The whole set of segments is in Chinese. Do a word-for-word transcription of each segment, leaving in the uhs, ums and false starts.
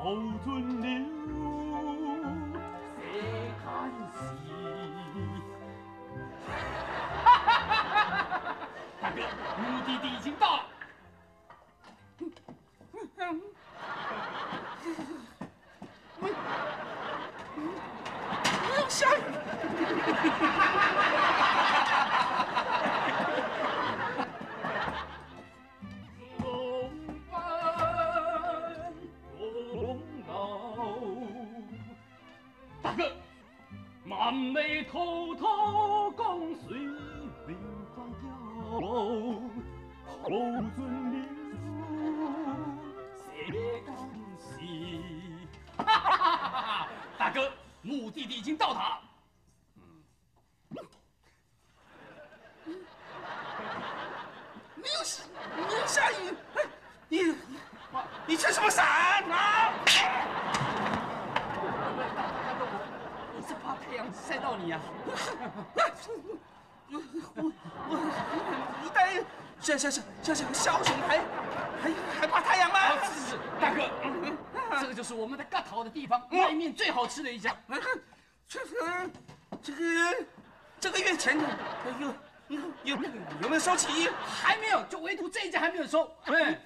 后尊留，谁看戏？哈哈哈哈哈！大哥，目的地已经到了。没，没有下雨。大哥，满眉偷偷共岁月发摇，后尊留，谁敢喜？哈哈哈哈哈！大哥，目的地已经到达。没有下，没有下雨。你，你撑什么伞啊？我是怕太阳晒到你呀。我我我一代像像像像像枭雄，还还还怕太阳吗？是是，大哥，这个就是我们的嘎桃的地方，外面最好吃的一家。这个这个这个月前有有有有没有收齐？还没有，就唯独这一家还没有收。对，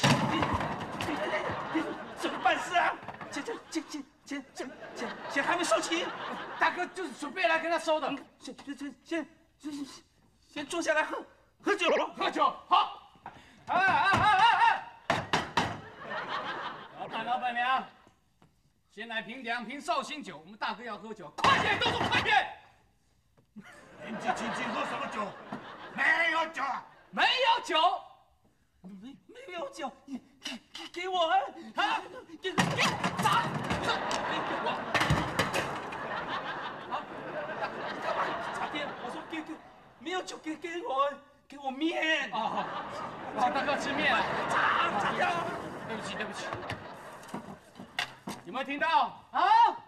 怎么办事啊？这这这这这这这这还没收齐，大哥就是准备来跟他收的。先先先先先先坐下来喝喝酒，喝酒好。哎哎哎哎哎！老板老板娘，先来瓶两瓶绍兴酒，我们大哥要喝酒，快点动作快点！ 年纪轻轻喝什么酒？没有酒， 没有酒，没没有酒，你给给给我啊！啊，给给砸，给我！啊，你干嘛？砸店？我说给给，没有酒，给给我，给我面啊！请大哥吃面啊！砸砸掉！对不起对不起，有没有听到啊？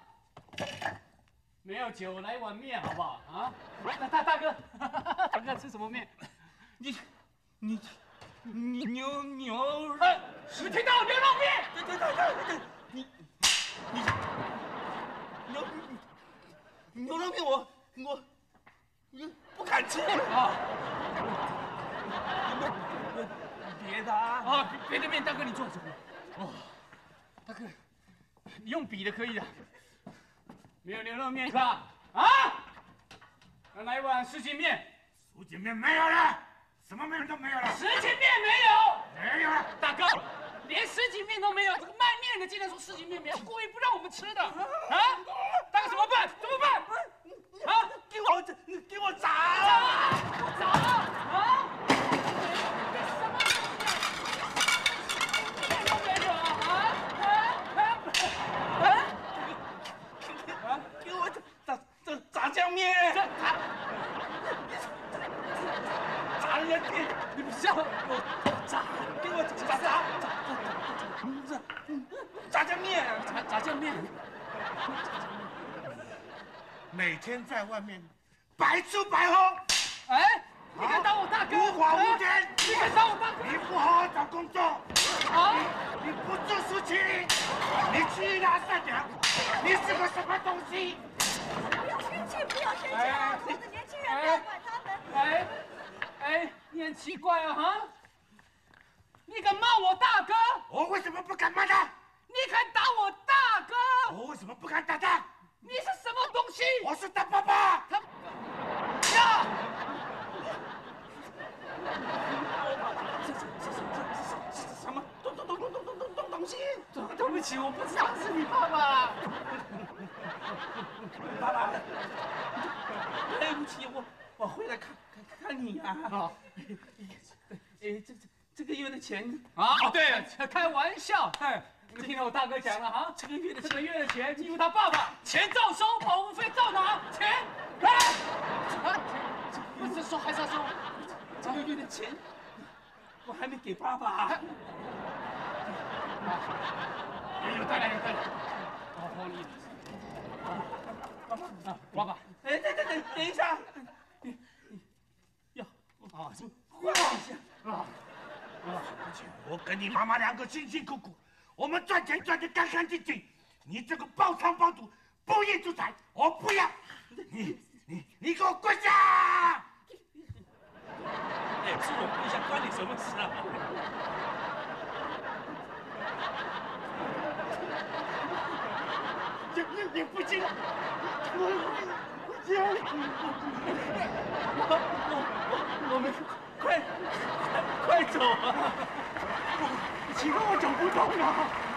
没有酒，来一碗面好不好？啊，大大大哥，大哥吃什么面？你你你牛牛肉？哎，你听到牛肉面？对对对对对，你你牛牛肉面我我我不敢吃啊！别的啊？啊，别的面，大哥你坐这边。哦，大哥，你用笔的可以的。没有牛肉面是吧？啊！再来一碗什锦面。 什锦面没有了，什么面都没有了。 什锦面没有？ 没有了。 大哥，连什锦面都没有，这个卖面的竟然说什锦面没有，故意不让我们吃的啊！大哥怎么办？怎么办？啊！给我，给我砸！砸！啊！炸酱面，炸炸人家店，你不笑我炸，给我炸炸炸炸酱面，炸炸酱面。 每天在外面白吃白喝， 哎，你敢当我大哥？ 无法无天， 你敢当我大哥？ 你不好好找工作，啊，你不做事情，你去哪三两？你是个什么东西？ 不要生气，不要生气啊！我的年轻人，不要管他们。 哎，哎，你很奇怪啊哈！你敢骂我大哥？ 我为什么不敢骂他？ 你敢打我大哥？ 我为什么不敢打他？ 你是什么东西？ 我是他爸爸。 他呀！这这这这这什么东东东东东东东东东西？对不起，我不知道是你爸爸。爸爸，对不起，我我回来看看看你啊。好，哎，这这这个月的钱啊，对，开玩笑。哎，你听到我大哥讲了哈，这个月的这个月的钱，因为他爸爸钱照收，保护费照拿，钱来。啊，不是说还是要收这个月的钱，我还没给爸爸。有带来，有带来。好好你。啊，爸爸，哎，等等等，等一下，你你要啊，这换一下啊啊！ 我跟你妈妈两个辛辛苦苦， 我们赚钱赚得干干净净。你这个包藏包赌、不义之财，我不要！你你你给我跪下！ 哎，是我跪下，关你什么事啊？ 你你你不进，我我教你。 我我我们快快快走啊！ 奇怪，我走不动了。